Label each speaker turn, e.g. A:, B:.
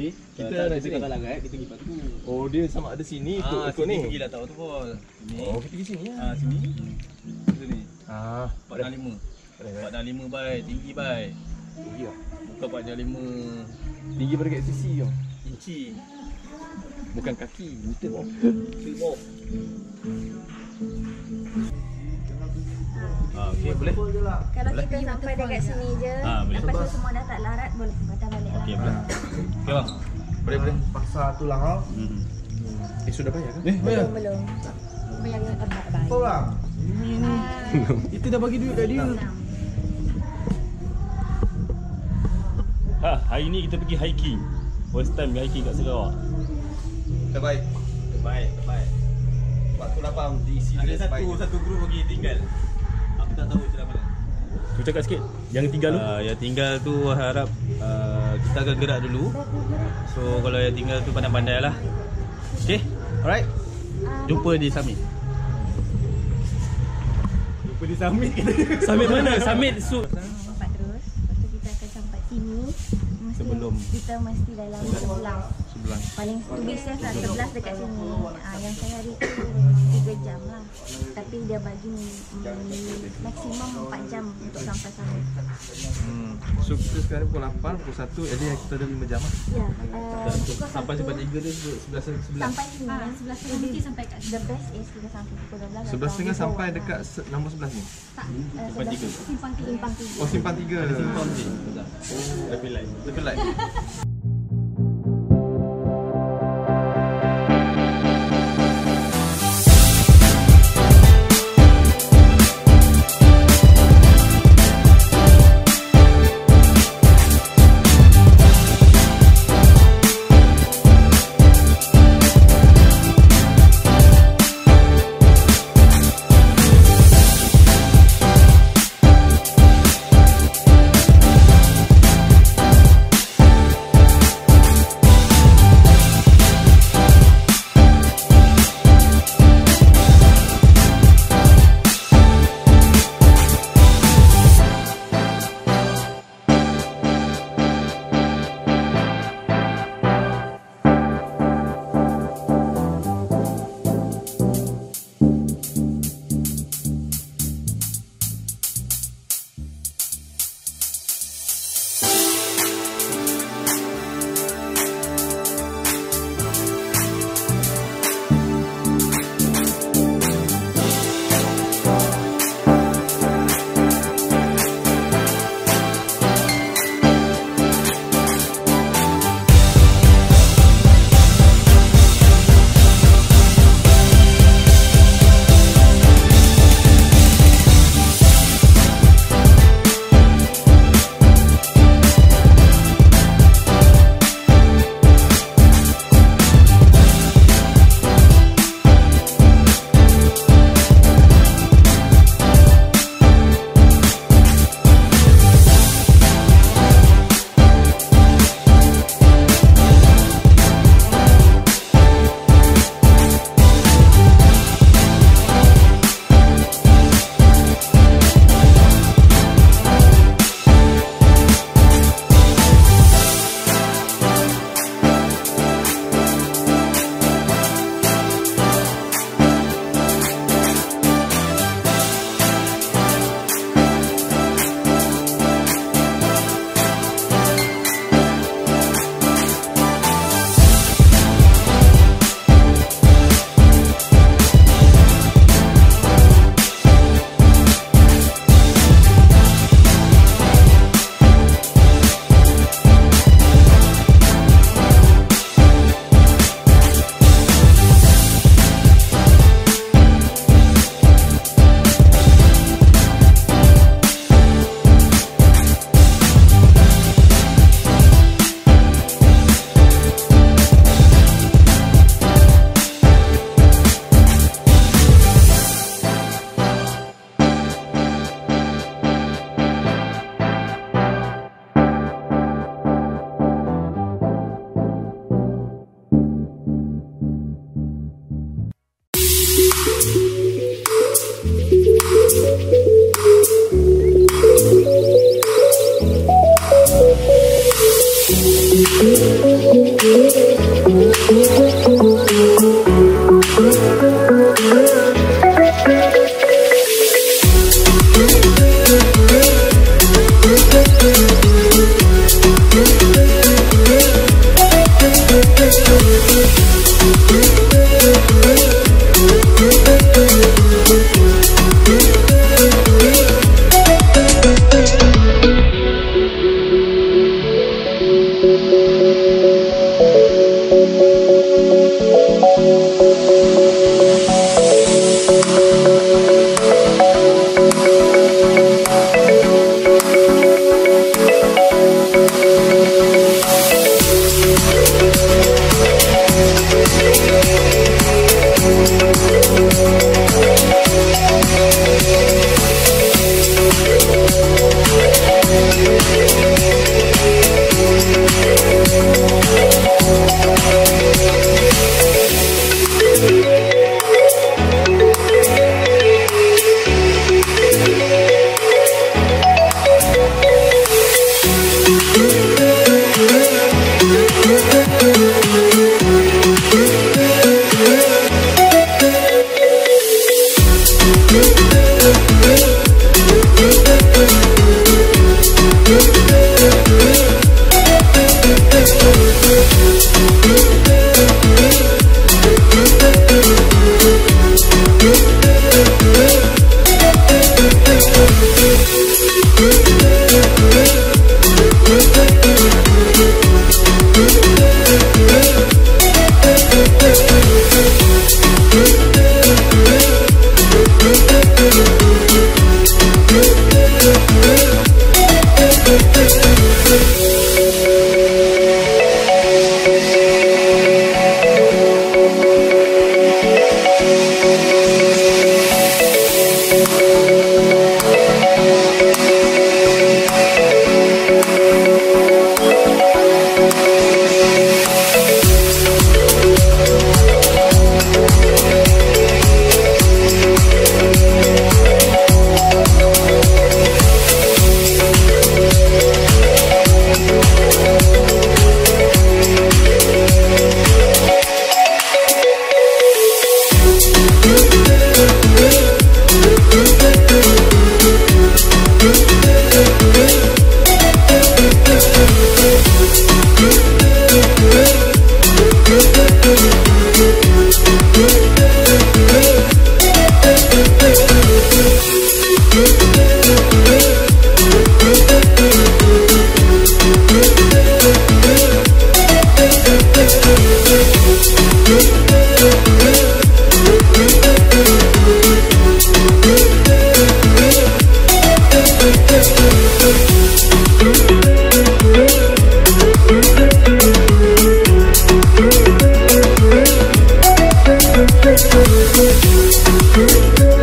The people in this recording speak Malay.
A: kita nak sini.
B: Kalau larat kita pergi Batu.
A: Oh, dia sama ada sini ikut ni.
B: Pergi lah tak waterfall. Sini.
A: Oh, kita pergi sini lah.
B: Sini. Sini. 465. 465 baik, tinggi baik.
A: Tinggi tak?
B: Bukan 465
A: Tinggi pada kat sisi tau.
B: inci.
A: Bukan kaki, meter tau.
B: Okey, boleh.
C: Kalau kita sampai dekat sini je,
B: boleh.
C: lepas tu semua dah tak larat, boleh patah balik lah.
B: Okey, boleh. Okey bang.
A: Boleh.
D: Paksa tulang kau.
A: Sudah bayar ke?
B: Bayar.
C: Belum. Bayar baik.
D: Kau lah.
B: Kita dah bagi duit kat dia.
E: Hari ni kita pergi hiking. First time hiking kat Sarawak.
D: Terbaik. Waktu lapang diisi
B: Ada satu group lagi tinggal. Aku tak tahu celah mana.
E: Tu cakap sikit. Yang tinggal tu?
B: Yang tinggal tu harap kita akan gerak dulu. So kalau yang tinggal tu pandai-pandai lah. Okay, alright. Jumpa di summit.
E: Summit mana? Summit
C: Nampak terus. Lepas tu kita akan sampai sini.
B: Sebelum.
C: Kita mesti dalam 11. Paling to be safe lah 11 dekat sini. Yang saya hari tu 3 jam lah. Tapi dia bagi maksimum 4 jam untuk sampai sana.
A: So kita sekarang pukul 8, pukul 1, jadi kita ada 5 jam lah.
C: Ya.
A: Sampai sebab 3 dia 11.
C: Sampai sini. 11 nanti sampai kat the best is kita sampai pukul 12.
A: 11.30 sampai dekat nombor 11 ni.
C: Simpang 3.
A: Oh, simpan 3.
B: Ada simpang je.
A: Lebih light.
F: Thank you. We'll be right back.